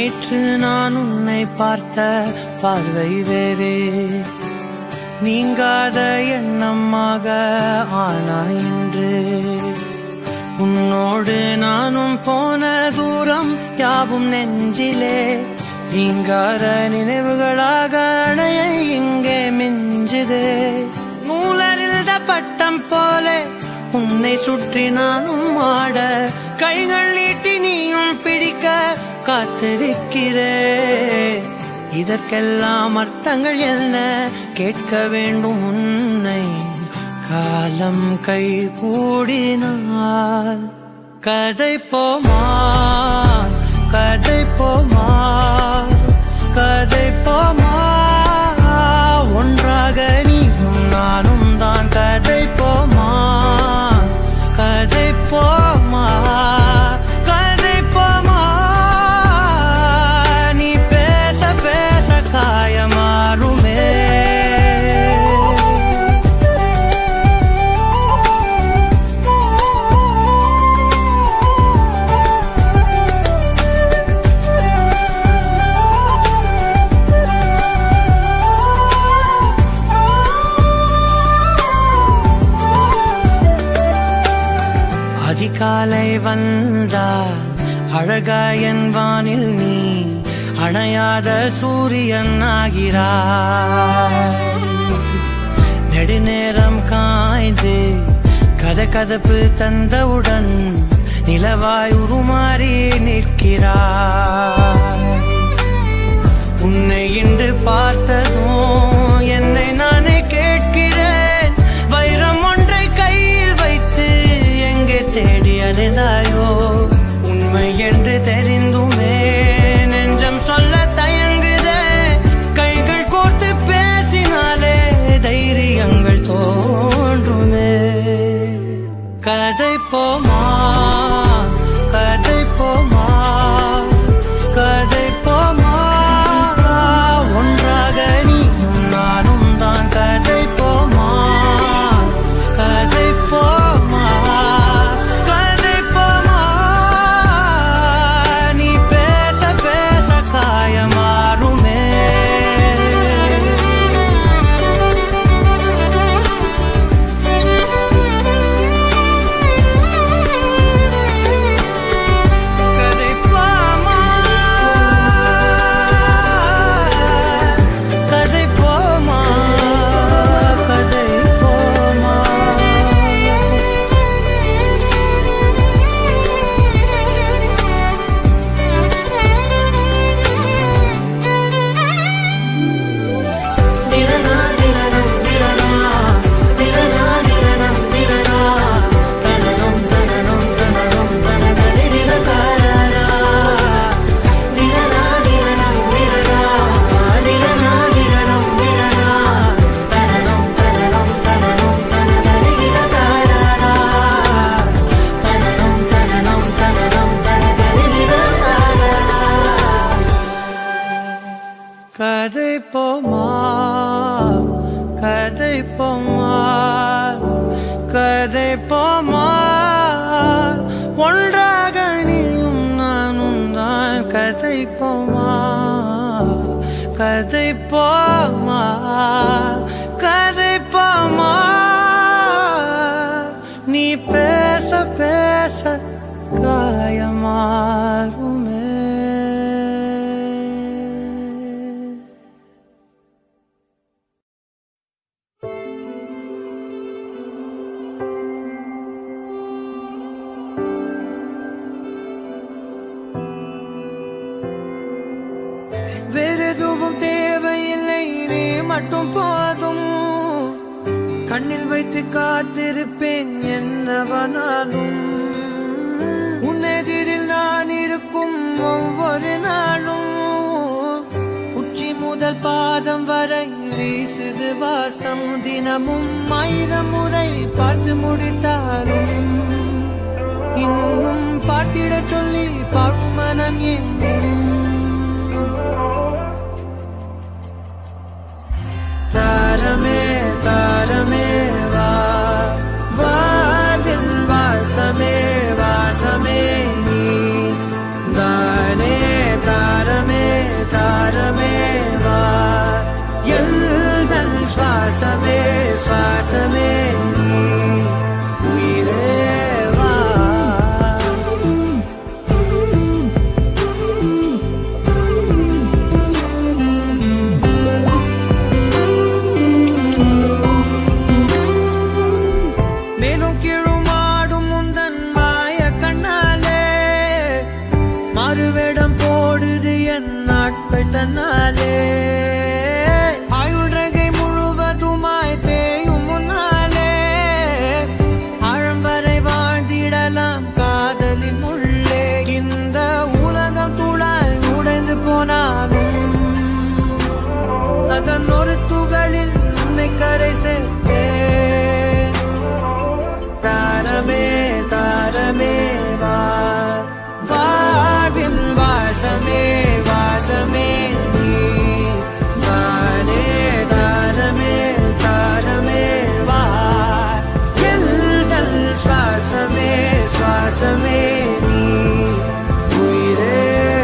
நேற்று நான் உன்னை பார்த்த பார்வை வேறே, நீங்காத எண்ணமாக ஆனாய் இன்று. உன்னோடு நானும் போன தூரம் யாவும் நெஞ்சிலே நீங்காத நினைவுகளாக அணைய இங்கே மிஞ்சுதே. நூலறிந்த பட்டம் போல உன்னை சுற்றி நானும் ஆட, கைகள் நீட்டி நீயும் பிடிக்க காத்திருக்கிறே. இதற்கெல்லாம் அர்த்தங்கள் என்ன கேட்க வேண்டும் உன்னை, காலம் கை கூடினால். கதை போமா கதை போமா கதை போமா, ஒன்றாக நீயும் நானும் தான். கதை போமா கதை போமா கதை போமா, நீ பேச பேச காயமாறுமே. அதிகாலை வந்தால் அழகாயன் வானில் நீ அணையாத சூரியன் ஆகிறாய். நெடுநேரம் காய்ந்து கதகதப்பு தந்தவுடன் நிலவாய் உருமாறி நிற்கிறாய். உன்னை இன்று பார்த்ததும் என்னை நானே கேட்கிறேன், வைரம் ஒன்றை கையில் வைத்து எங்கே தேடி அலைந்தாயோ. உண்மை என்று தெரிந்துமே நெஞ்சம் சொல்ல தயங்குதே, கைகள் கோர்த்து பேசினாலே தைரியங்கள் தோன்றுமே. கதை போமா கதை போமா கதை போமா, ஒன்றாக நீயும் நானும் தான். கதை போமா கதை போமா கதை போமா, நீ பேச பேச காயமாறுமே. கதை போமா கதை போமா கதை போமா. திரனா திரனம் திரனா திரனா திரனம் திரனா, தனனம் தனனம் தனனம் தனதரி திரகாரா. திரனா திரனம் திரனா திரனா திரனம் திரனா, தனனம் தனனம் தனனம் தனதரி திரகாரா. தனனம் தனனம் தனனம் தனதரி திரகாரா. கதை போமா கதை போமா கதை போமா, ஒன்றாக நீயும் நானும் தான். கதை போமா கதை போமா கதை போமா, நீ பேச பேச காயமாறுமே. வேறெதுவும் தேவையில்லை, நீ மட்டும் போதும். கண்ணில் வைத்து காத்திருப்பேன் என்னவனாலும், உன்னெதிரில் நான் இருக்கும் ஒவ்வொரு நாளும். உச்சி முதல் பாதம் வரை வீசுது வாசம், தினமும் 1000 முறை பார்த்து முடித்தாலும் இன்னும் பார்த்திட சொல்லி பாடும் மனம் எங்கும். தாரமே தாரமே வா, வாதில் வாசமே வாசமே நீ தானே. தாரமே என் நாட்கள் தன்னாலே ஆயுள்ரகை முழுவதுமாய் தேயும் முன்னாலே ஆழம் வரை வாழ்ந்திடலாம் காதலின் உள்ளே இந்த உலகம் துளாய் உடைந்து போனாலும் அதன் ஒரு துகளில் உன்னை கரை சேர்த்தே தாரமே தாரமே வாழ்வின் வாசமே வாசமே நீ தானே தாரமே தாரமே எல்கள் சுவாசமே சுவாசமே நீ உயிரே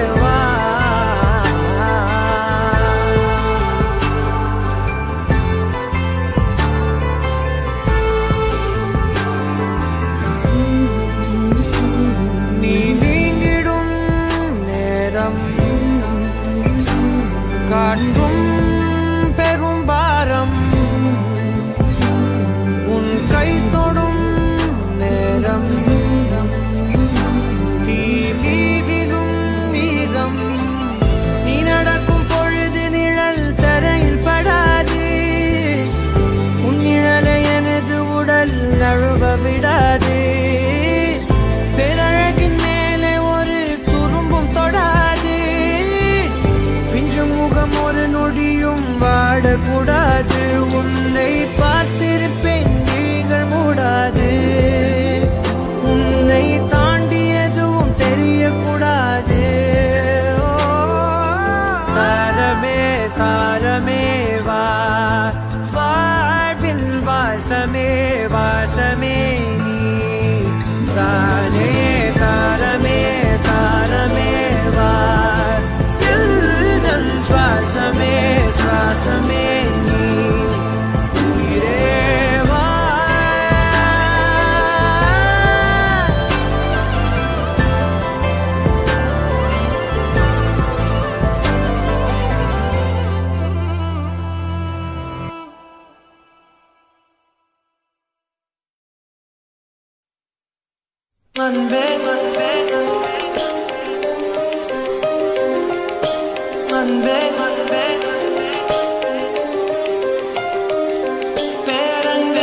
காட்டும் பெரும் பாரம் உன் கை தொடும் நேரம் தீ மீதிலும் வீதம் நீ நடக்கும் பொழுது நிழல் தரையில் படாது உன் நிழலை எனது உடல் நழுவ விடாது பேரழகின் மேலே ஒரு துரும்பும் தொடாது முகம் ஒரு நொடியும் வாடக்கூடாது உன்னை பார்த்திருப்பேன் நீங்கள் மூடாது உன்னை தாண்டி எதுவும் தெரியக்கூடாது தாரமே தாரமே வாழ்வில் வாசமே வாசமே நீ தானே தாரமே தாரமே சுவாசமே சுவாசமே நீ உயிரே அன்பே அன்பே அன்பே அன்பே பேரன்பே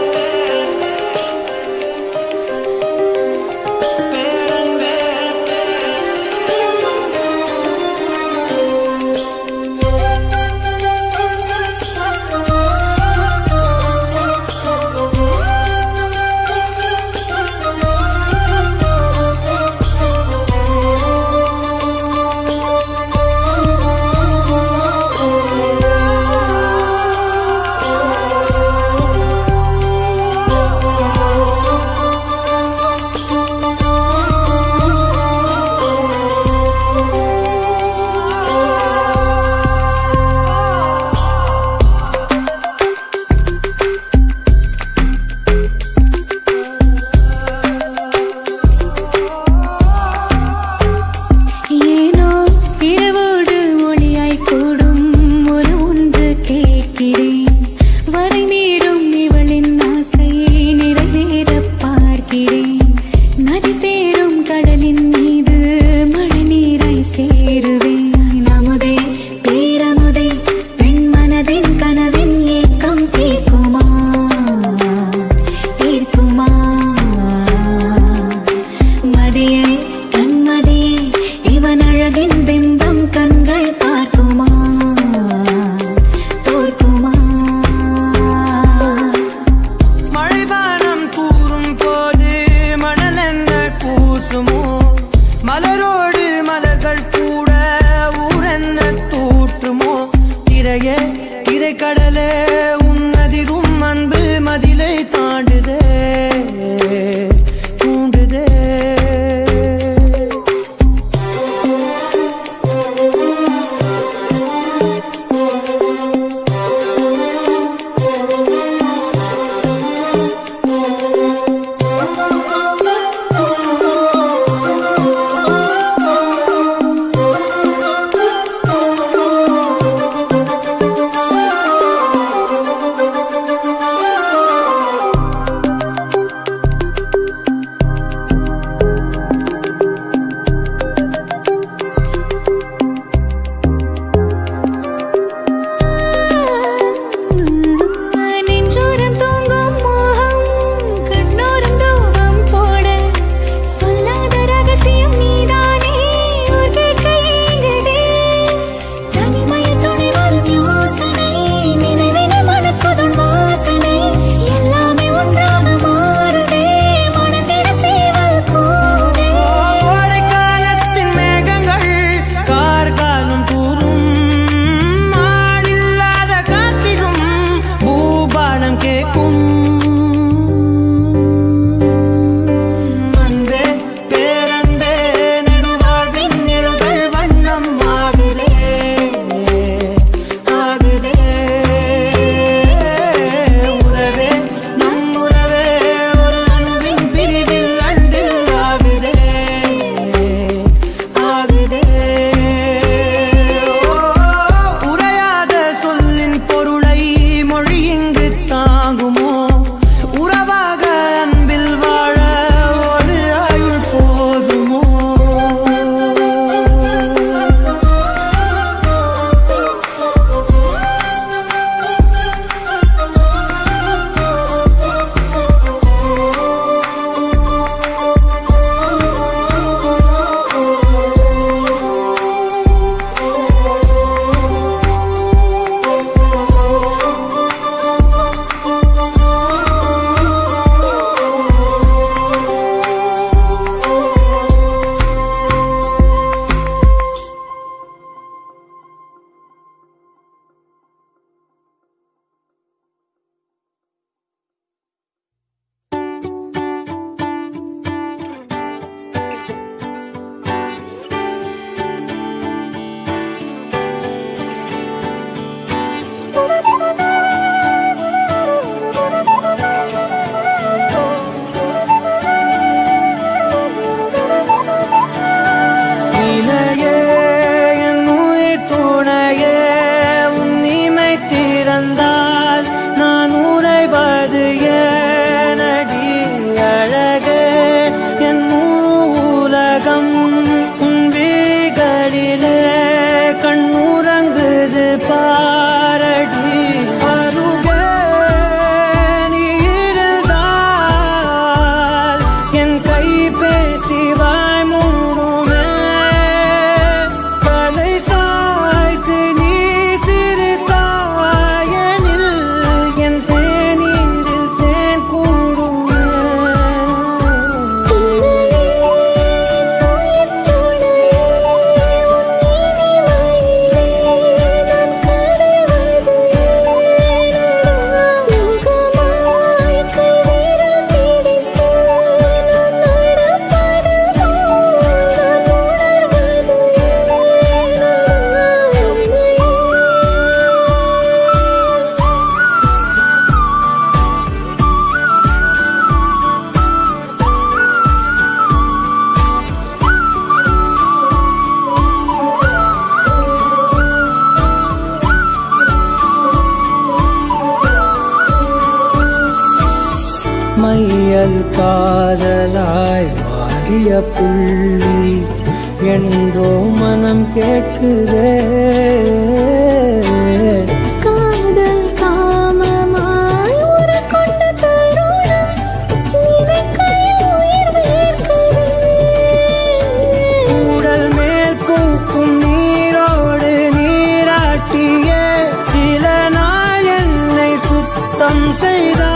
பேரன்பே காதல் காதலாய் மாறிய புள்ளி என்றோ மனம் கேட்குதே. காதல் காமமாய் ஒரு கொண்ட தருணம் நினைக்கையில் உயிர் வேர்க்குதே. கூடல் மேல் பூக்கும் நீரோடு நீராட்டியே சில நாள் என்னை சுத்தம் செய்தார்.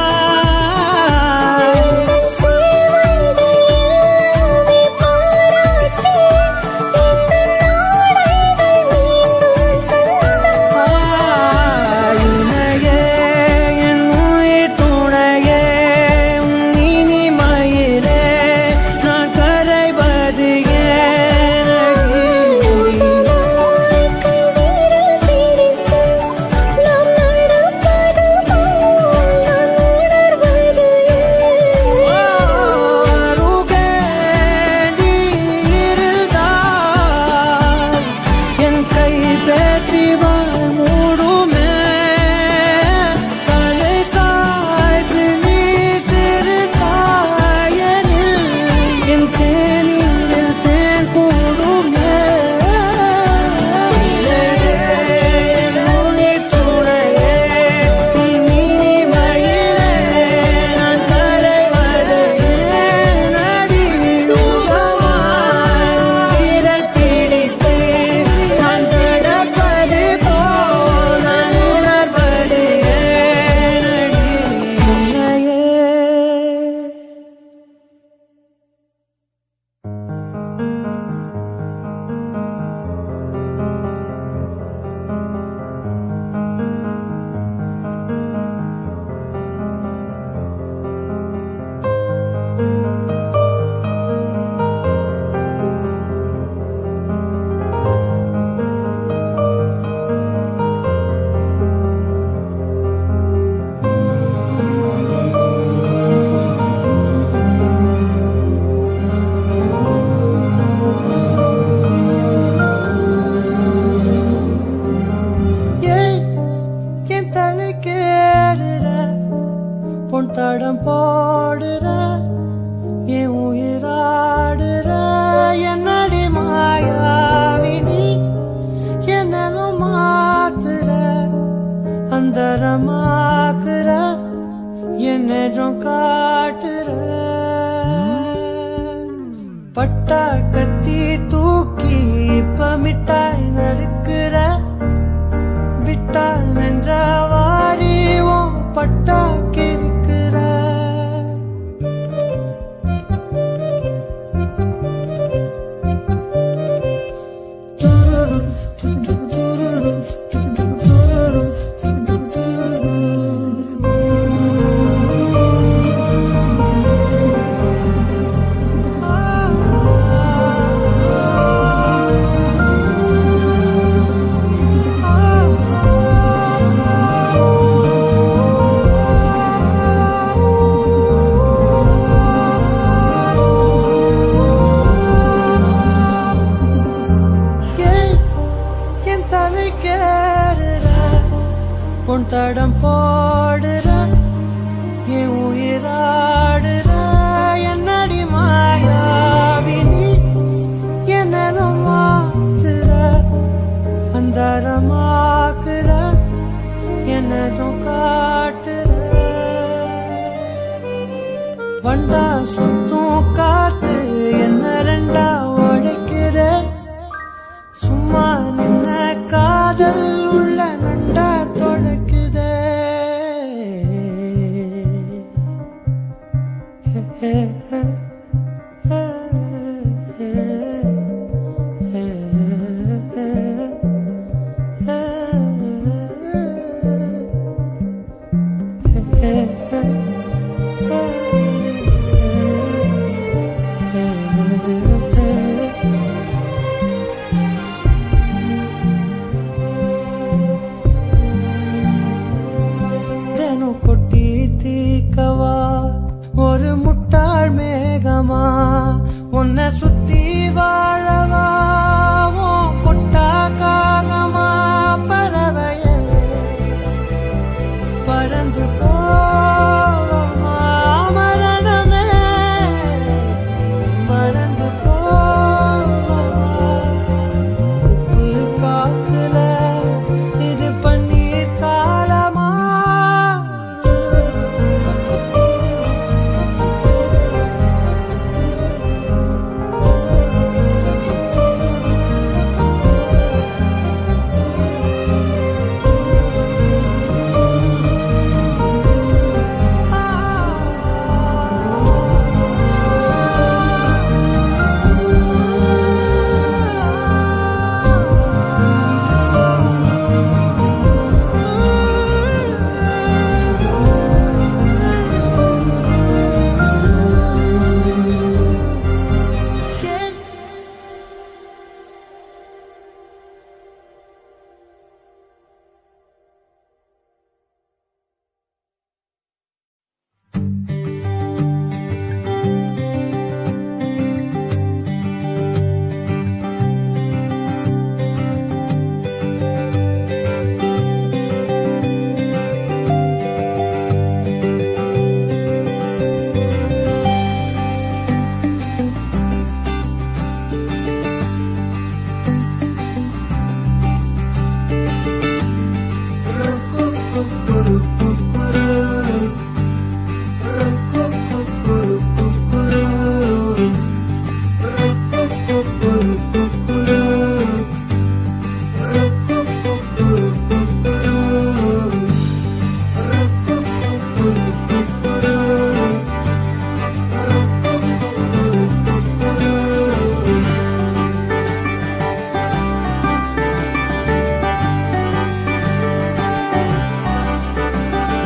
தடம் போடுற என் உயிராடுற என்னடி மாயாவினி என்னலும் மாத்துற அந்தரமாக்குற என்னும் காட்டுற பட்டா கத்தி தூக்கி இப்ப மிட்டாய் நறுக்குற விட்டா நெஞ்சவாரி உன் பட்டா கிறுக்குற. பொன் தடம் போடுற என் உயிராடுற என்னடி மாயாவினி என்னலும் மாத்துற அந்தரமாக்குற என்னும் காட்டுற. வண்டா சுத்தும் காத்து என்ன ரெண்டா உடைக்கிற சும்மா நின்ன காதல் உள்ள நண்டா தொடக்குதே.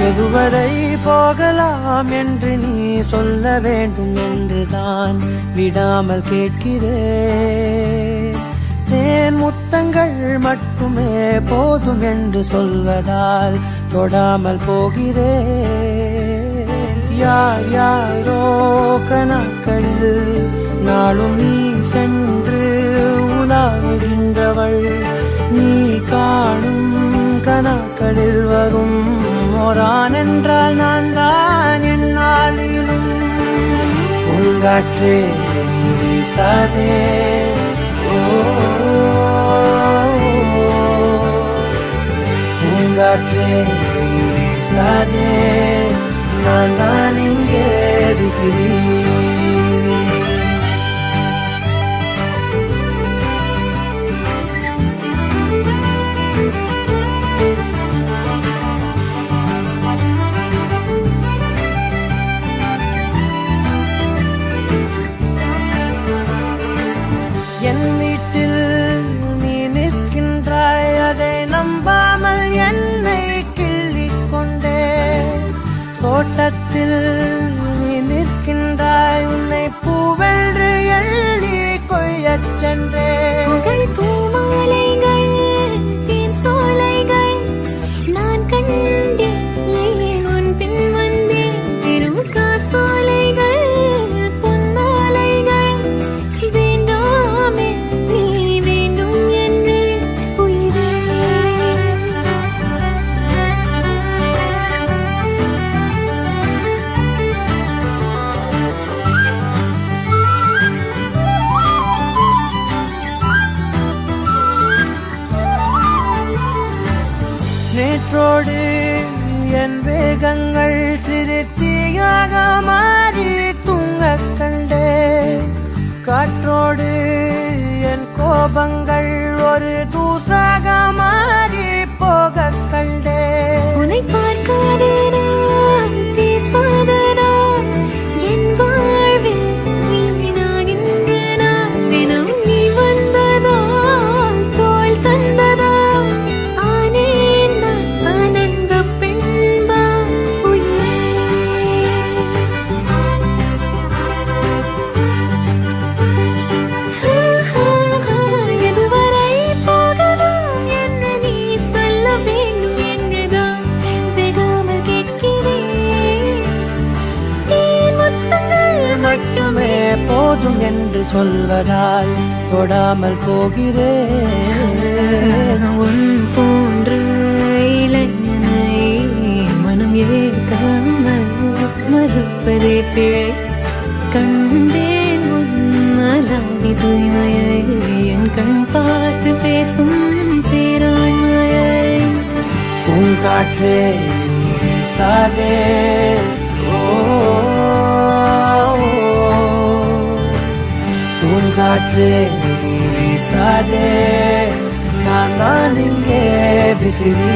எதுவரை போகலாம் என்று நீ சொல்ல வேண்டும் என்றுதான் விடாமல் கேட்கிறேன். தேன் முத்தங்கள் மட்டுமே போதும் என்று சொல்வதால் தொடாமல் போகிறேன். யார் யாரோ கணக்களில் நாளும் நீ சென்று உலாவுகின்றவள். நீ காணும் கணக்களில் வரும் ஓரான் என்றால் நான் தான் என்னாலும். பூங்காற்றே வீசாதே, பூங்காற்றே வீசாதே, நான் தான் இங்கே விசிறி. என் வீட்டில் நீ நிற்கின்றாய், அதை நம்பாமல் என்னை கிள்ளிக் கொண்டே. தோட்டத்தில் நீ நிற்கின்றாய், உன்னை பூவென்று எள்ளி கொய்யச் சென்றே. பூமாலைகள் தேன் சோலைகள் நான் கண்டேன், உன் பின் வந்தேன். திருக்கா சோலைகள் பொன்னாலைகள் வேண்டாமே நீ வேண்டும் என்று உயிரே. நேற்றோடு என் வேகங்கள் சிறு தீயாக மாறி தூங்கக் கண்டே. காற்றோடு என் கோபங்கள் ஒரு தூசாக மாறி போகக் கண்டே. உன்னை பார்க்காத நான் பேசாத நான் என் வாழ்வில் வீணாகின்ற நான். தினம் நீ வந்ததால் தோள் தந்ததால் ஆனேன் நான் ஆனந்த பெண்பா உயிரே. எதுவரை போகலாம் என்று நீ சொல்ல வேண்டும் என்றுதான் விடாமல் கேட்கிறேன். தேன் முத்தங்கள் மட்டுமே போதும் என்று சொல்வதால் தொடாமல் போகிறேன். உன் போன்ற இளைஞனை மனம் ஏற்காமல் மறுப்பதே பிழை. கண்டேன் உன்னலாதி தூய்மையை, என் கண் பார்த்து பேசும் பேராண்மையை. பூங்காற்றே வீசாதே, பூங்காற்றே வீசாதே, நான் தான் இங்கே விசிறி.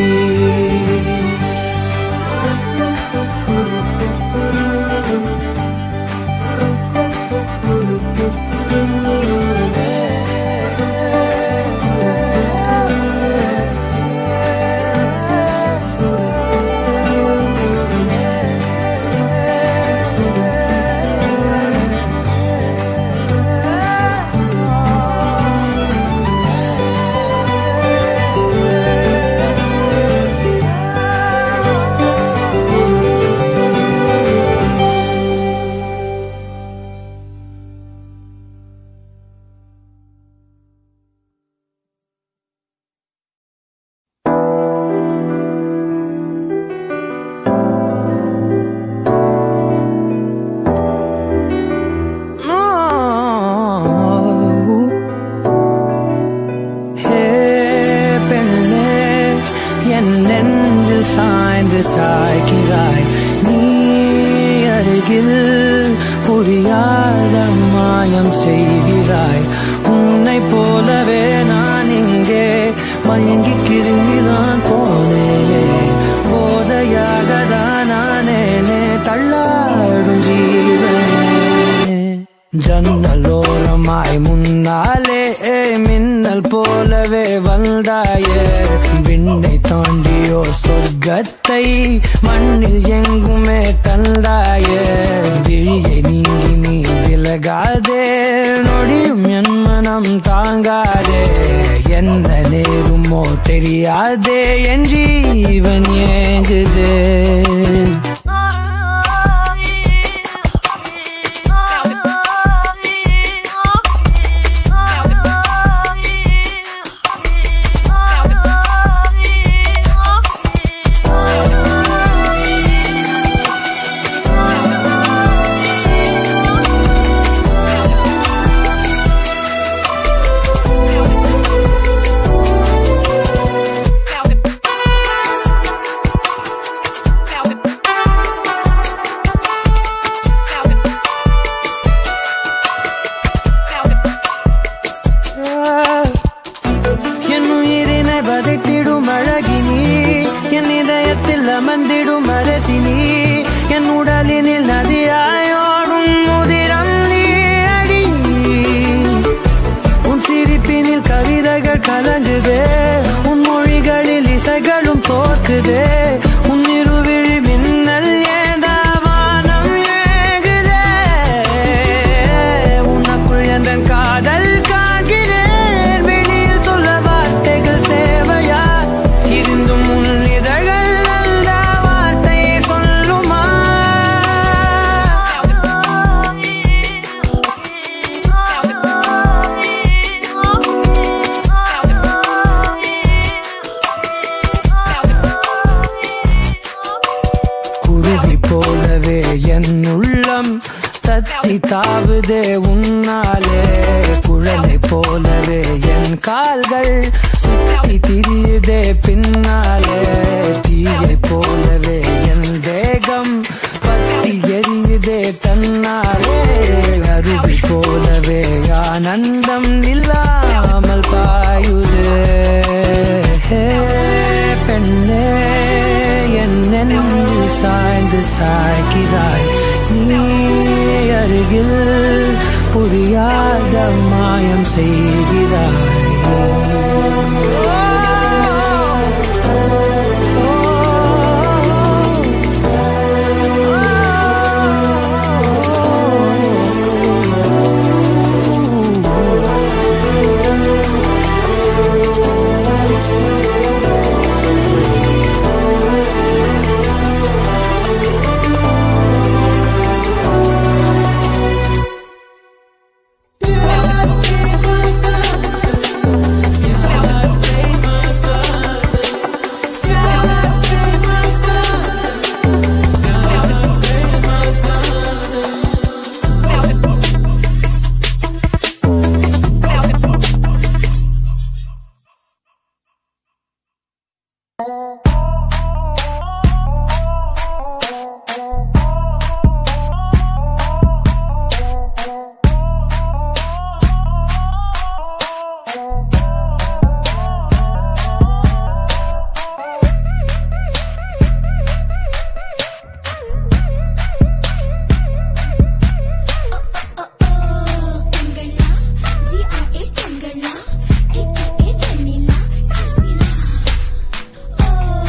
சாய்ந்து சாய்கிறாய் நீ அருகில், புரியாத மாயம் செய்கிறாய். உன்னை போலவே நான் இங்கே மயங்கி கிருங்கிதான் போனேனே. போதையாக தான் நானேனே தள்ளாடும் ஜீவனே. ஜன்னலோரமாய் முன்னாலே மின்னல் போலவே வந்த தந்தாயே விண்ணை தாண்டியோ சொர்க்கத்தை மண்ணில் எங்குமே தந்தாயே விழியை நீங்கி நீ விலகாதே நொடியும் என் மனம் தாங்காதே என்ன நேருமோ தெரியாதே என் ஜீவன் ஏங்குதே அமர்ந்திடும் அரசினி என் உடலினில் நதியாயோடும் முதிரம் நீ அடி உன் சிரிப்பினில் கவிதைகள் கலங்குதே உன் மொழிகளில் இசைகளும் தோற்குதே உன் இருவிழி மின்னல் ஏதாவானம் ஏகுதே உனக்குள் எந்த காதல் காண்கிறேன் வெளியில் சொல்ல வார்த்தைகள் தேவையா இருந்தும் உன் இதழ்கள் போலவே என் உள்ளம் தத்தி தாவுதே உன்னாலே குழலை போலவே என் கால்கள் சுத்தி திரியுதே பின்னாலே தீயை போலவே என் தேகம் பத்தி எரியுதே தன்னாலே அருவி போலவே ஆனந்தம் இல்லாமல் பாயுதே பெண்ணே என்னென்னில் சாய்ந்து சாய்கிறாய் நீ அருகில் புரியாத மாயம் செய்கிறாய் Oh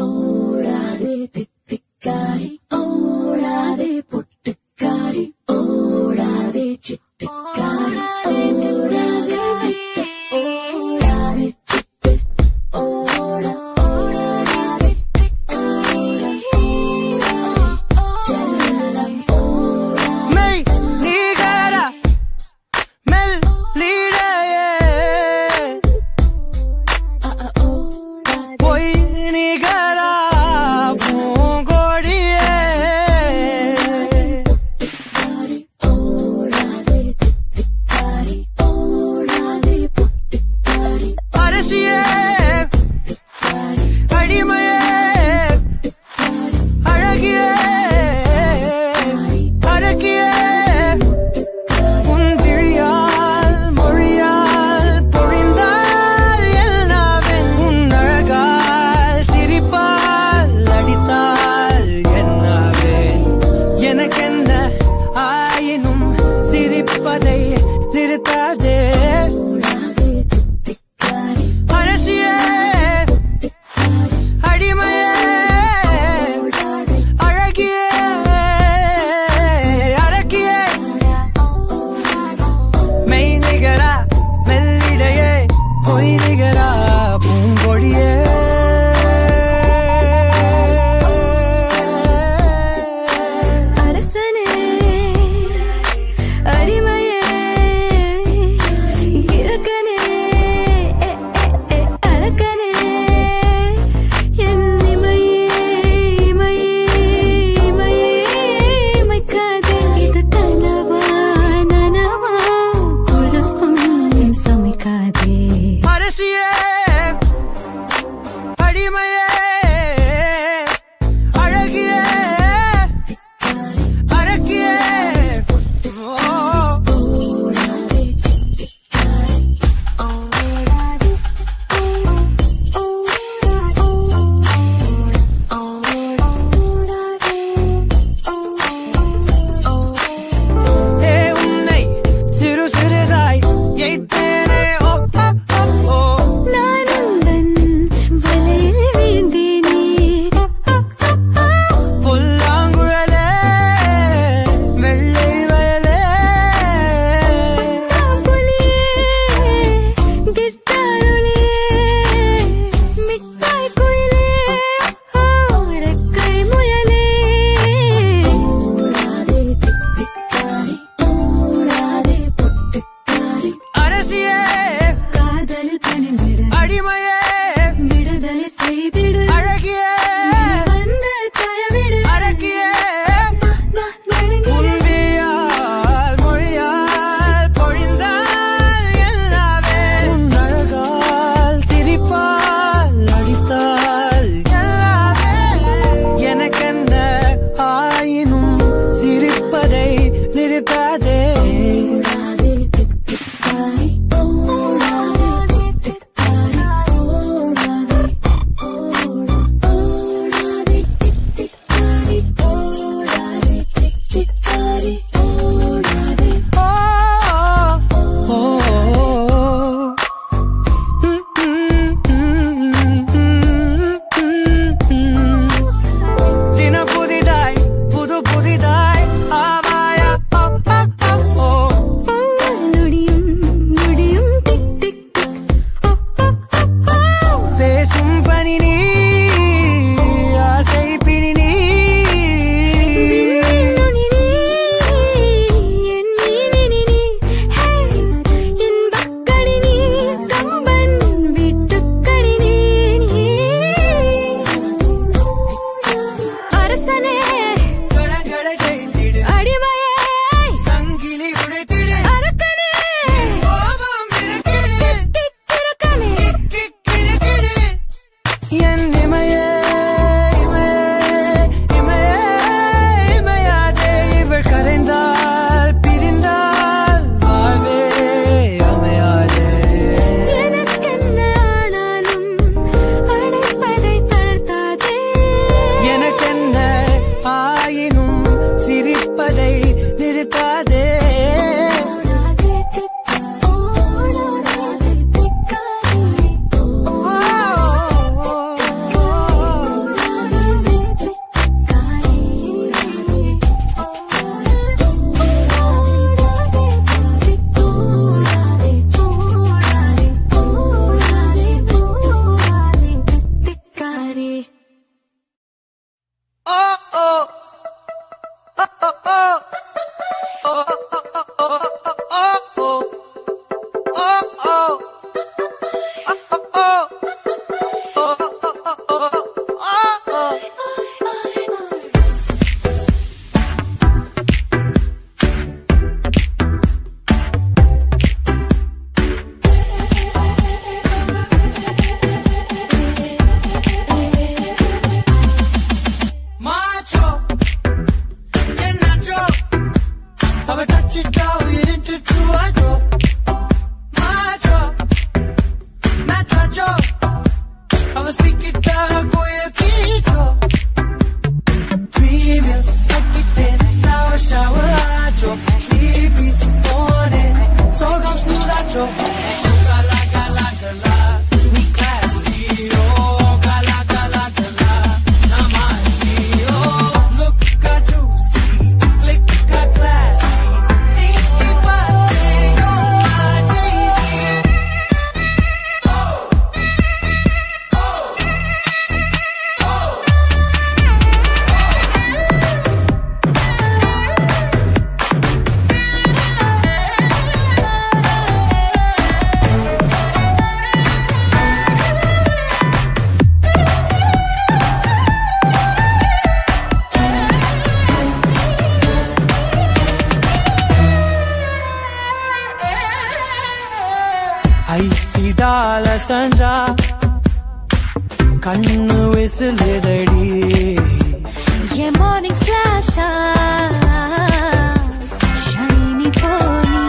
ஓடாதே தித்திக்காரி ஓடாதே பொட்டுக்காரி ஓடாதே சிட்டுக்காரி ஓடாதே விட்டு ஓடாதே சிட்டு ஓடா ஓடாதே செல்லம் ஓடா மெய் நீகர மெல் லீடையே பொய் நிகரா அசஞ்சா கண்ணு விசிலுதடி என் மார்னிங் ஃபிளாஷா ஷைனி போனி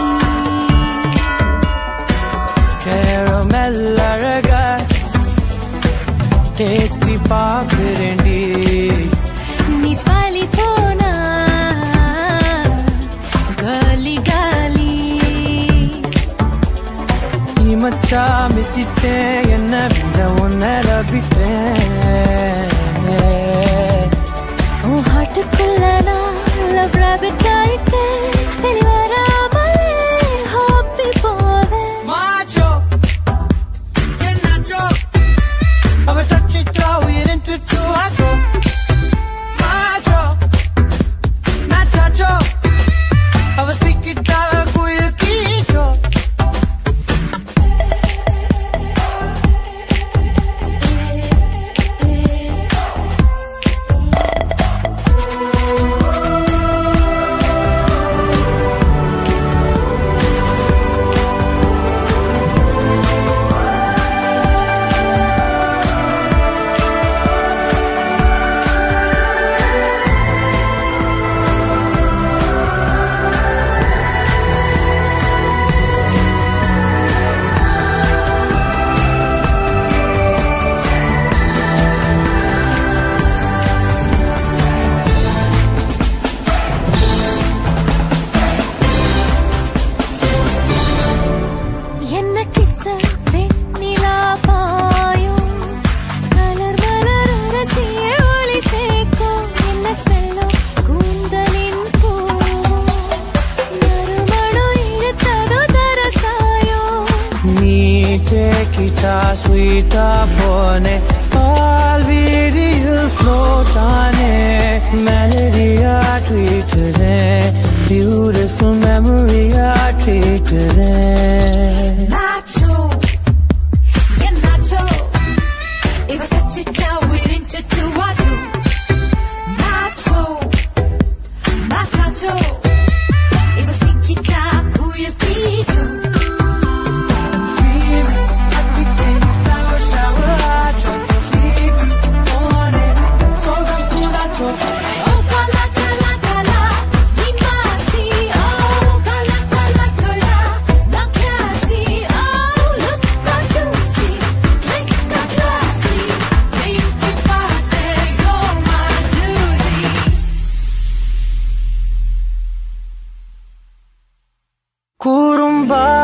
கேரமெல் அழக டேஸ்டி பாக்குறேன்டி நீ ஸ்மைலி போனா காலி காலி நீ மச்சா மிசிட்டேன் என்ன விட உன்னை ரபிட்டேன் உன் ஹார்ட்டுக்குள்ள நான் லவ் ராபிட் ஆயிட்டேன் வெளிவராமலே ஹாப்பி போவேன் மாச்சோ என்னாச்சோ அவ தச்சிட்டா உயிரின்று ஆச்சோ மாச்சோ நாச்சாச்சோ அவ ஸ்பீக்கிட்டா குயில் கீச்சோ Sweeta pone all video floatane melody tweetere beautiful memory tweetere nacho yeah nacho if I touch it down we're into two wacho nacho nacho if I sneak it down who you teach Kurumba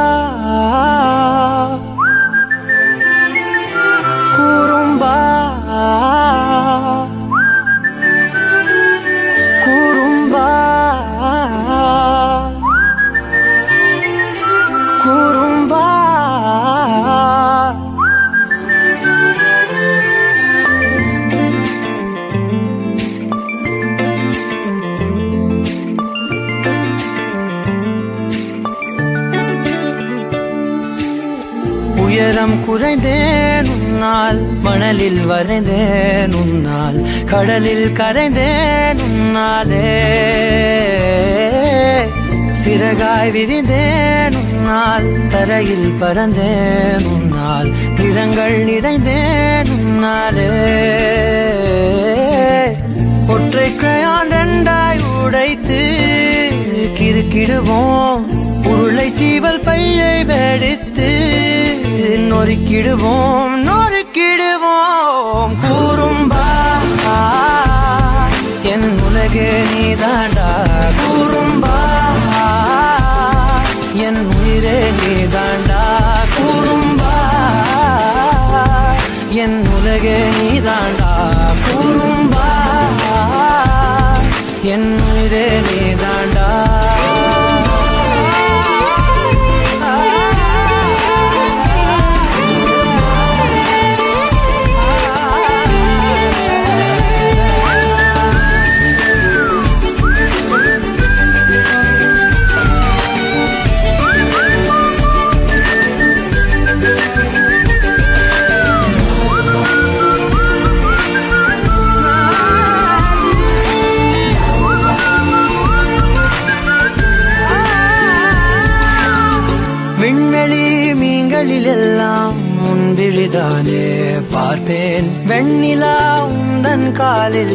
Kurumba Kurumba Kurumba உயரம் குறைந்தேன் உன்னால் மணலில் வரைந்தேன் உன்னால் கடலில் கரைந்தேன் உன்னாலே சிறகாய் விரிந்தேன் உன்னால் தரையில் பறந்தேன் உன்னால் நிறங்கள் நிறைந்தேன் உன்னாலே ஒற்றை கிரையான் ரெண்டாய் உடைத்து கிறுக்கிடுவோம் உருளை சீவல் பையை வெடித்து நொறுக்கிடுவோம் நொறுக்கிடுவோம் கூறும்பா என் உலகே நீதாண்டா கூறும்பா என் உயிரே நீதாண்டா கூறும்பா என் உலகே நீதாண்டா கூறும்பா என் உயிரே நீதாண்டா வழிதானே பார்ப்பேன், வெண்ணிலா உந்தன் காலில்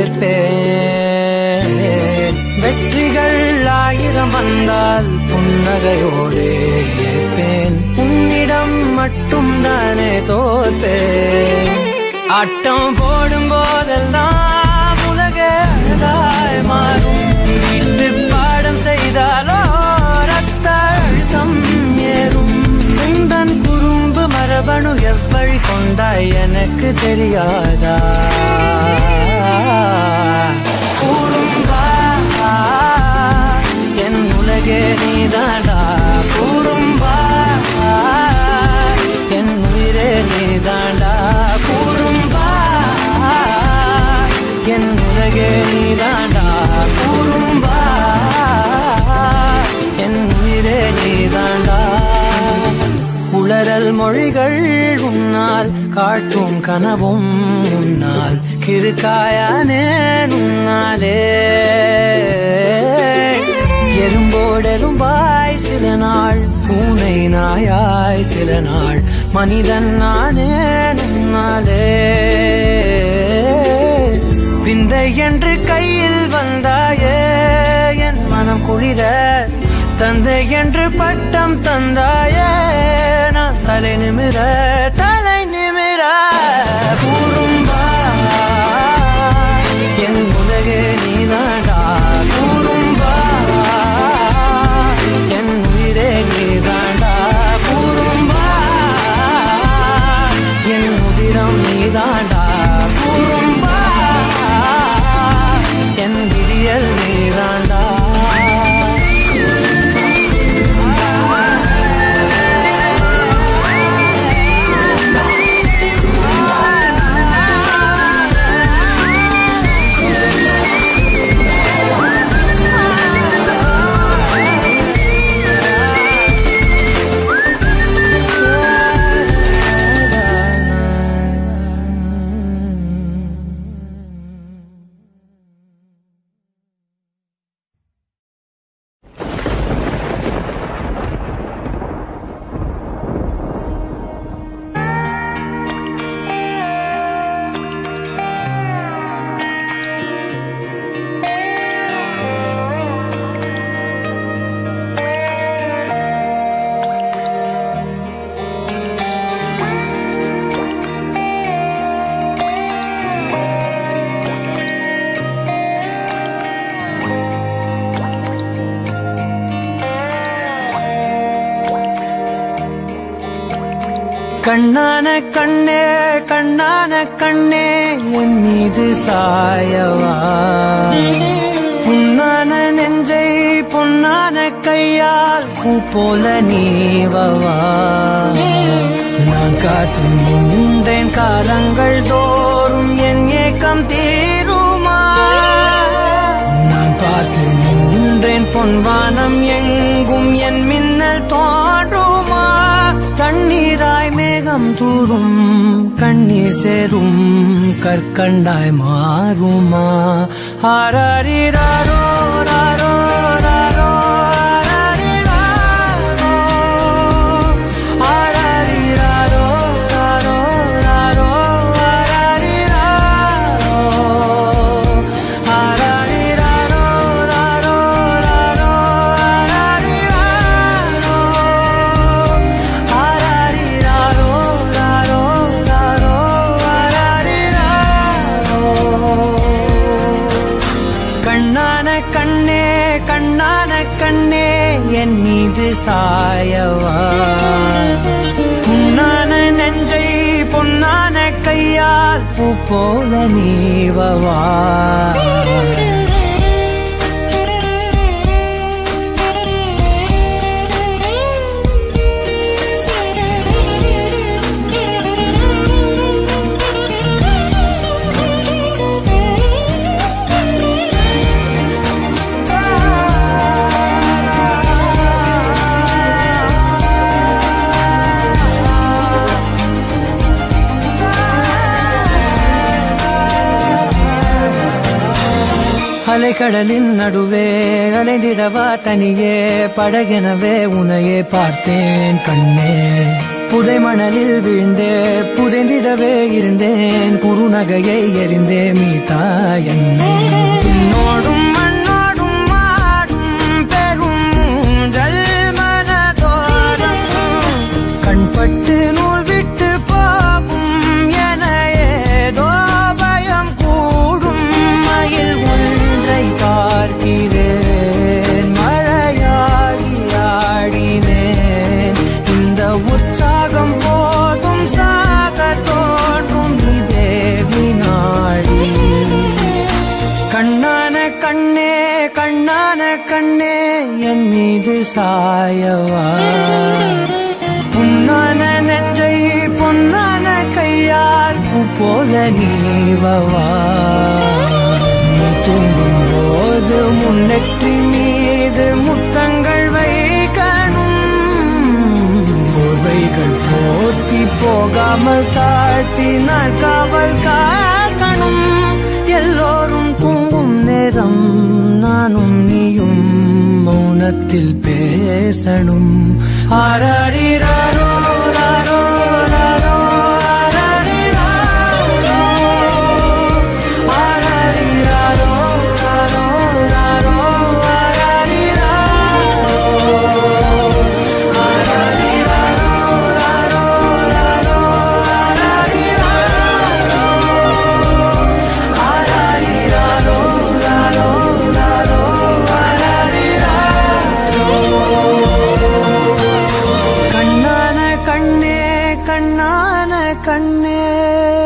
சேர்ப்பேன். வெற்றிகள் 1000 வந்தால் புன்னகையோடே ஏற்பேன், உன்னிடம் மட்டும் தானே தோற்பேன். ஆட்டம் போடும் போதெல்லாம் உலகே அழகாய் மாறும், வீட்டு பாடம் செய்தாலோ ரத்த அழுத்தம் ஏறும். உந்தன் குறும்பு மரபணு எவ்வழி கொண்டாய் எனக்கு தெரியாதா? கூறும்பா என் உலகே நீதாண்டா, கூறும்பா என் உயிரே நீதாண்டா, கூறும்பா என் உலகே நீதாண்டா, கூறும்பா என் உயிரே நீதாண்டா. உளறல் மொழிகள் உன்னால், காட்டும் கனவும் உன்னால், கிறுக்காயானே உன்னாலே. எறும்போடெலும்பாய் சில நாள், பூனை நாயாய் சில நாள், மனிதன் நானே உன்னாலே. விந்தை என்று கையில் வந்தாயே என் மனம் குளிர, தந்தை என்று பட்டம் தந்தாயே நான் தலை நிமிர கூறும்பா என் உலகே நீதாண்டா, கூறும்பா என் உயிரே நீதாண்டா, கூறும்பா என் உதிரம் நீதாண்டா, கூறும்பா என் விடியல் நீதாண்டா. கண்ணான கண்ணே கண்ணான கண்ணே என் மீது சாயவா, புண்ணான நெஞ்சை பொன்னான கையால் பூ போல நீவவா. நான் காத்து நின்றேன் காலங்கள் தோறும் என் ஏக்கம் தீருமா, நான் பார்த்து நின்றேன் பொன்வானம் எங்கும் என் மின்னல் தோன்றுமா. தண்ணீராய் மேகம் தூரும் கண்ணீர் சேரும் கற்கண்டாய் மாறுமா. ஆராரிராரோ ராரோ ராரோ ஆராரிராரோ ராரோ ராரோ ஆராரிராரோ ராரோ ராரோ என் மீது சாயவா, புண்ணான நெஞ்சை பொன்னான கையால் பூ போல நீவவா. அலைக்கடலின் நடுவே அலைந்திடவா தனியே, படகெனவே உனையே பார்த்தேன் கண்ணே. புதை மணலில் விழுந்தே புதைந்திடவே இருந்தேன் குறுநகையை எறிந்தே மீட்டா என்னை உன்னோடும் மண்ணோடும் மாடும் பெரும் ஊஞ்சல் மனதோரம் கண்பட்டு நூல் விட்டு போகும் என ஏதோ பயம் கூடும் மயில் ஒன்றை பார்க்கிறேன் மழையாகி ஆடினேன் இந்த உற்சாகம் போதும் சாக தோன்றும் இதே வினாடி கண்ணான கண்ணே கண்ணான கண்ணே என் மீது சாயவா புண்ணான நெஞ்சை பொன்னான கையால் பூ போல நீவவா நீ தூங்கும் போது முன்னெற்றி மீது முத்தங்கள் வைக்கணும் போர்வைகள் போர்த்தி போகாமல் தாழ்த்தி நான் காவல் காக்கணும் எல்லோரும் தூங்கும் நேரம் நானும் நீயும் மௌனத்தில் பேசணும் ஆராரிராரோ ராரோ ராரோ ஆராரிராரோ ஆராரிராரோ ராரோ ராரோ கண்ணான கண்ணே